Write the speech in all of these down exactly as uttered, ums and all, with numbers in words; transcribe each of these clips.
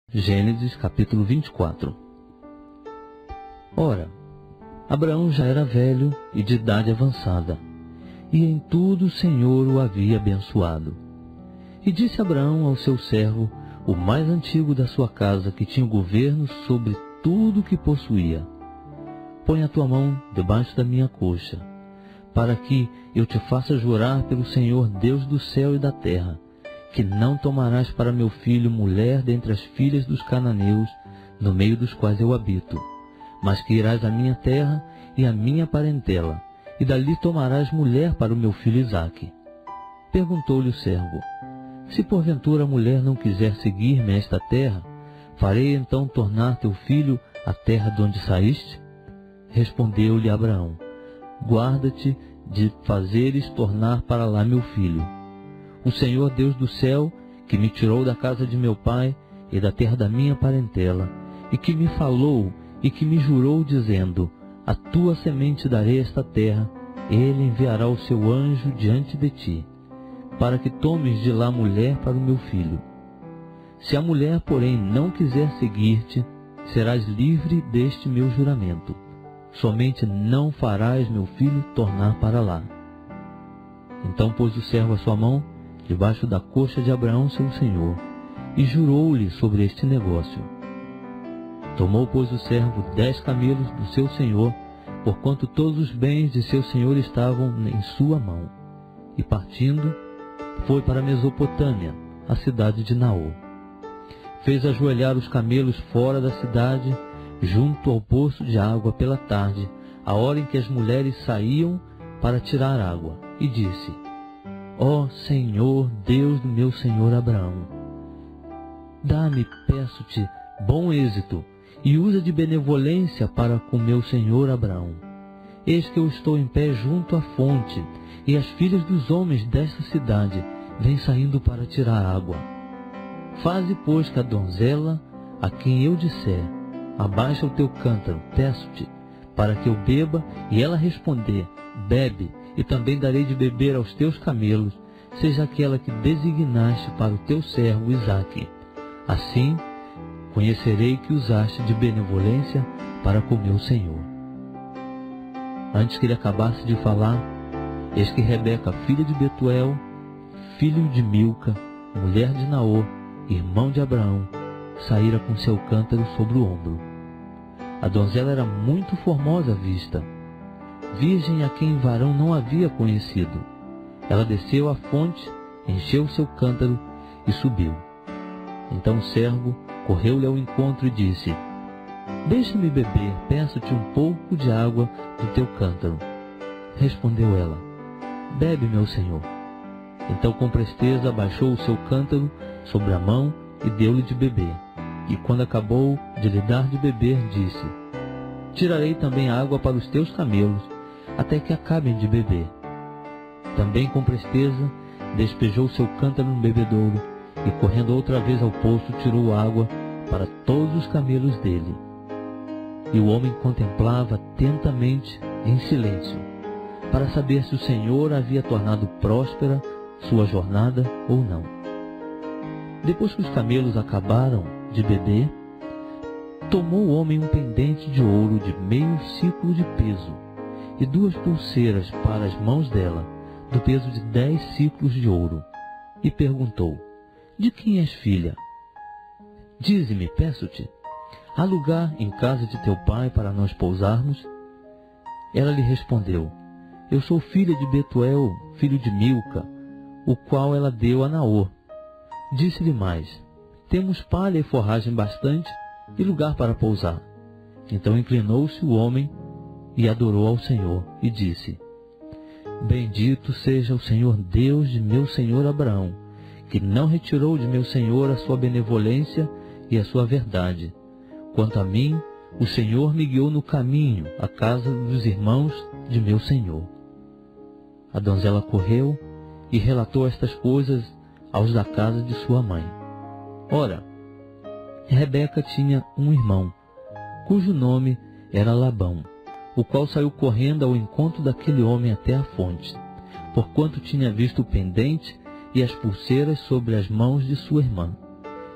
Gênesis capítulo vinte e quatro. Ora, Abraão já era velho e de idade avançada, e em tudo o Senhor o havia abençoado. E disse Abraão ao seu servo, o mais antigo da sua casa, que tinha o governo sobre tudo o que possuía: põe a tua mão debaixo da minha coxa, para que eu te faça jurar pelo Senhor Deus do céu e da terra, que não tomarás para meu filho mulher dentre as filhas dos cananeus, no meio dos quais eu habito, mas que irás à minha terra e à minha parentela, e dali tomarás mulher para o meu filho Isaque. Perguntou-lhe o servo: se porventura a mulher não quiser seguir-me a esta terra, farei então tornar teu filho à terra de onde saíste? Respondeu-lhe Abraão: guarda-te de fazeres tornar para lá meu filho. O Senhor Deus do céu, que me tirou da casa de meu pai e da terra da minha parentela, e que me falou e que me jurou, dizendo: a tua semente darei esta terra, ele enviará o seu anjo diante de ti, para que tomes de lá mulher para o meu filho. Se a mulher, porém, não quiser seguir-te, serás livre deste meu juramento. Somente não farás meu filho tornar para lá. Então pôs o servo a sua mão debaixo da coxa de Abraão seu senhor, e jurou-lhe sobre este negócio. Tomou, pois, o servo dez camelos do seu senhor, porquanto todos os bens de seu senhor estavam em sua mão, e partindo, foi para a Mesopotâmia, a cidade de Naor. Fez ajoelhar os camelos fora da cidade, junto ao poço de água pela tarde, a hora em que as mulheres saíam para tirar água, e disse: ó Senhor, Deus do meu senhor Abraão, dá-me, peço-te, bom êxito, e usa de benevolência para com meu senhor Abraão. Eis que eu estou em pé junto à fonte, e as filhas dos homens desta cidade vêm saindo para tirar água. Faze, pois, que a donzela, a quem eu disser: abaixa o teu cântaro, peço-te, para que eu beba, e ela responder: bebe, e também darei de beber aos teus camelos, seja aquela que designaste para o teu servo Isaque. Assim conhecerei que usaste de benevolência para com meu senhor. Antes que ele acabasse de falar, eis que Rebeca, filha de Betuel, filho de Milca, mulher de Naor, irmão de Abraão, saíra com seu cântaro sobre o ombro. A donzela era muito formosa à vista, virgem a quem varão não havia conhecido. Ela desceu à fonte, encheu seu cântaro e subiu. Então o servo correu-lhe ao encontro e disse: deixa-me beber, peço-te um pouco de água do teu cântaro. Respondeu ela: bebe, meu senhor. Então com presteza abaixou o seu cântaro sobre a mão e deu-lhe de beber. E quando acabou de lhe dar de beber, disse: tirarei também água para os teus camelos, até que acabem de beber. Também com presteza despejou seu cântaro no bebedouro, e correndo outra vez ao poço, tirou água para todos os camelos dele. E o homem contemplava atentamente em silêncio, para saber se o Senhor havia tornado próspera sua jornada ou não. Depois que os camelos acabaram de beber, tomou o homem um pendente de ouro de meio ciclo de peso, e duas pulseiras para as mãos dela, do peso de dez ciclos de ouro, e perguntou: de quem és filha? Dize-me, peço-te, há lugar em casa de teu pai para nós pousarmos? Ela lhe respondeu: eu sou filha de Betuel, filho de Milca, o qual ela deu a Naor. Disse-lhe mais: temos palha e forragem bastante, e lugar para pousar. Então inclinou-se o homem e adorou ao Senhor, e disse: bendito seja o Senhor Deus de meu senhor Abraão, que não retirou de meu senhor a sua benevolência e a sua verdade. Quanto a mim, o Senhor me guiou no caminho à casa dos irmãos de meu senhor. A donzela correu e relatou estas coisas aos da casa de sua mãe. Ora, Rebeca tinha um irmão, cujo nome era Labão, o qual saiu correndo ao encontro daquele homem até a fonte, porquanto tinha visto o pendente e as pulseiras sobre as mãos de sua irmã,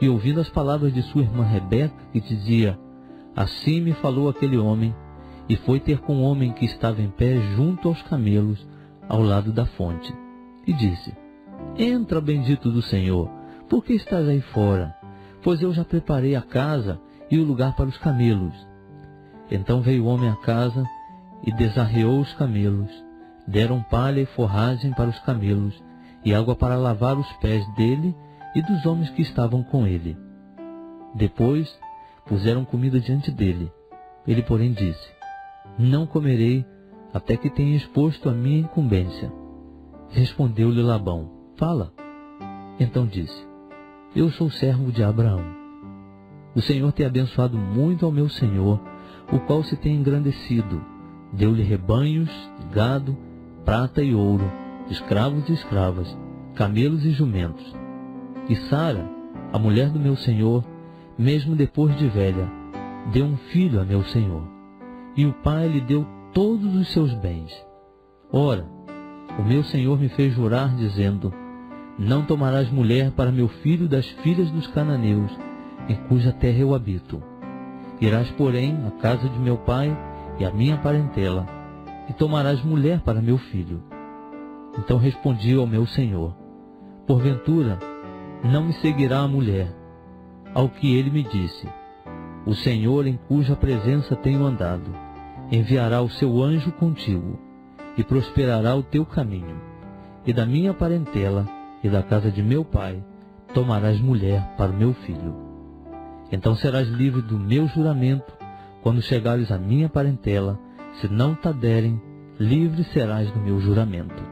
E ouvindo as palavras de sua irmã Rebeca, que dizia: assim me falou aquele homem, e foi ter com o homem que estava em pé junto aos camelos, ao lado da fonte, e disse: entra, bendito do Senhor, por que estás aí fora? Pois eu já preparei a casa e o lugar para os camelos. Então veio o homem à casa e desarreou os camelos. Deram palha e forragem para os camelos, e água para lavar os pés dele e dos homens que estavam com ele. Depois puseram comida diante dele. Ele, porém, disse: não comerei até que tenha exposto a minha incumbência. Respondeu-lhe Labão: fala. Então disse: eu sou servo de Abraão. O Senhor tem abençoado muito ao meu senhor, o qual se tem engrandecido. Deu-lhe rebanhos, gado, prata e ouro, escravos e escravas, camelos e jumentos. E Sara, a mulher do meu senhor, mesmo depois de velha, deu um filho a meu senhor. E o pai lhe deu todos os seus bens. Ora, o meu senhor me fez jurar, dizendo: não tomarás mulher para meu filho das filhas dos cananeus, em cuja terra eu habito. Irás, porém, à casa de meu pai e à minha parentela, e tomarás mulher para meu filho. Então respondi ao meu senhor: porventura não me seguirá a mulher. Ao que ele me disse: o Senhor, em cuja presença tenho andado, enviará o seu anjo contigo, e prosperará o teu caminho, e da minha parentela e da casa de meu pai tomarás mulher para o meu filho. Então serás livre do meu juramento, quando chegares à minha parentela. Se não te derem, livre serás do meu juramento.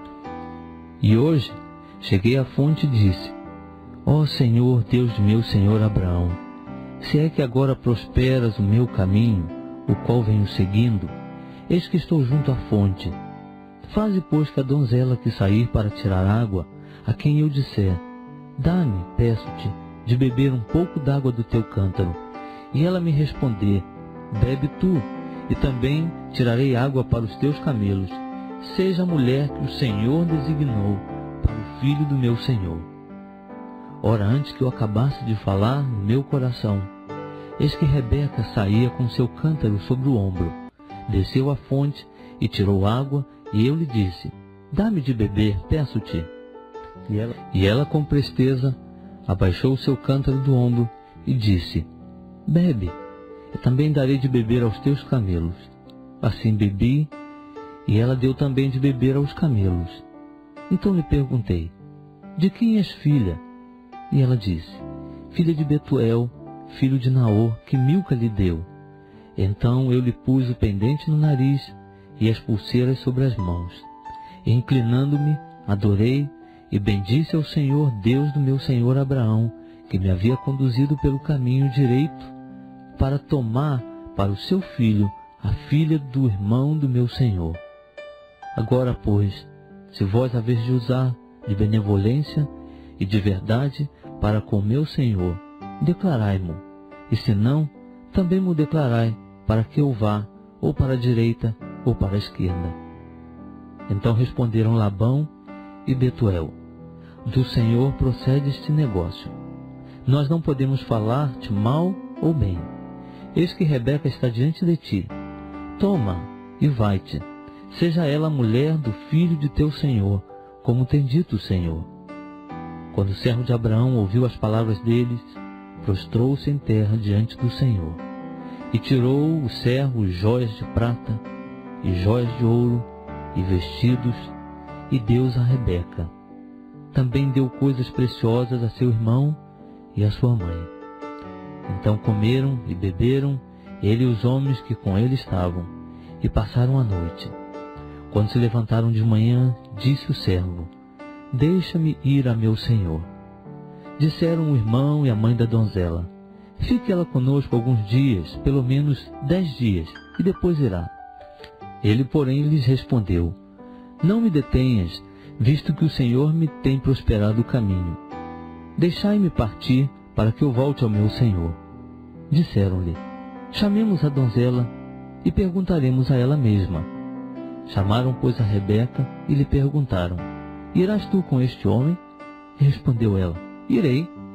E hoje cheguei à fonte e disse: ó Senhor, Deus de meu senhor Abraão, se é que agora prosperas o meu caminho, o qual venho seguindo, eis que estou junto à fonte. Faze, pois, que a donzela que sair para tirar água, a quem eu disser: dá-me, peço-te, de beber um pouco d'água do teu cântaro, e ela me responder: bebe tu, e também tirarei água para os teus camelos, seja a mulher que o Senhor designou para o filho do meu senhor. Ora, antes que eu acabasse de falar no meu coração, eis que Rebeca saía com seu cântaro sobre o ombro, desceu à fonte e tirou água, e eu lhe disse: dá-me de beber, peço-te. E ela, e ela com presteza abaixou o seu cântaro do ombro e disse: bebe, e também darei de beber aos teus camelos. Assim bebi, e ela deu também de beber aos camelos. Então lhe perguntei: de quem és filha? E ela disse: filha de Betuel, filho de Naor, que Milca lhe deu. Então eu lhe pus o pendente no nariz e as pulseiras sobre as mãos. E, inclinando-me, adorei e bendisse ao Senhor, Deus do meu senhor Abraão, que me havia conduzido pelo caminho direito, para tomar para o seu filho a filha do irmão do meu senhor. Agora, pois, se vós haveis de usar de benevolência e de verdade para com meu senhor, declarai-mo, e se não, também mo declarai, para que eu vá, ou para a direita, ou para a esquerda. Então responderam Labão e Betuel: do Senhor procede este negócio. Nós não podemos falar-te mal ou bem. Eis que Rebeca está diante de ti. Toma e vai-te. Seja ela a mulher do filho de teu senhor, como tem dito o Senhor. Quando o servo de Abraão ouviu as palavras deles, prostrou-se em terra diante do Senhor. E tirou o servo joias de prata, e joias de ouro, e vestidos, e deu-os a Rebeca. Também deu coisas preciosas a seu irmão e a sua mãe. Então comeram e beberam, ele e os homens que com ele estavam, e passaram a noite. Quando se levantaram de manhã, disse o servo: deixa-me ir a meu senhor. Disseram o irmão e a mãe da donzela: fique ela conosco alguns dias, pelo menos dez dias, e depois irá. Ele, porém, lhes respondeu: não me detenhas, visto que o Senhor me tem prosperado o caminho. Deixai-me partir, para que eu volte ao meu senhor. Disseram-lhe: chamemos a donzela e perguntaremos a ela mesma. Chamaram, pois, a Rebeca e lhe perguntaram: irás tu com este homem? Respondeu ela: irei.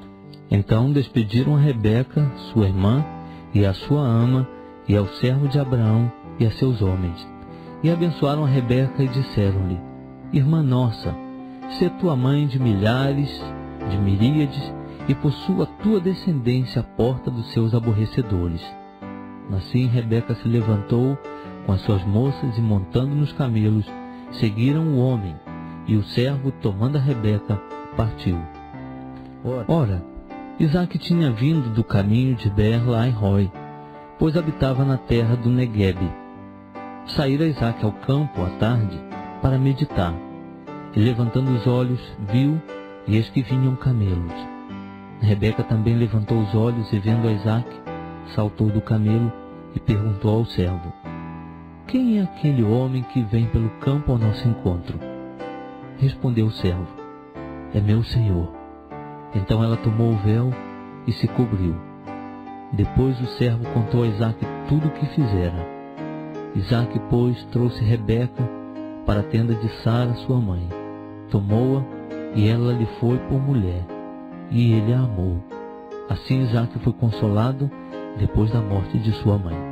Então despediram a Rebeca, sua irmã, e a sua ama, e ao servo de Abraão, e a seus homens. E abençoaram a Rebeca e disseram-lhe: Irmã nossa, sê tua mãe de milhares, de miríades, e possua tua descendência a porta dos seus aborrecedores. Assim Rebeca se levantou com as suas moças e, montando nos camelos, seguiram o homem, e o servo, tomando a Rebeca, partiu. Ora, Isaque tinha vindo do caminho de Beer-lahai-roi, pois habitava na terra do Neguebe. Saíra Isaque ao campo à tarde para meditar, e levantando os olhos, viu, e eis que vinham camelos. Rebeca também levantou os olhos e, vendo a Isaque, saltou do camelo e perguntou ao servo: Quem é aquele homem que vem pelo campo ao nosso encontro? Respondeu o servo: É meu senhor. Então ela tomou o véu e se cobriu. Depois o servo contou a Isaque tudo o que fizera. Isaque, pois, trouxe Rebeca para a tenda de Sara, sua mãe. Tomou-a, e ela lhe foi por mulher, e ele a amou. Assim Isaque foi consolado depois da morte de sua mãe.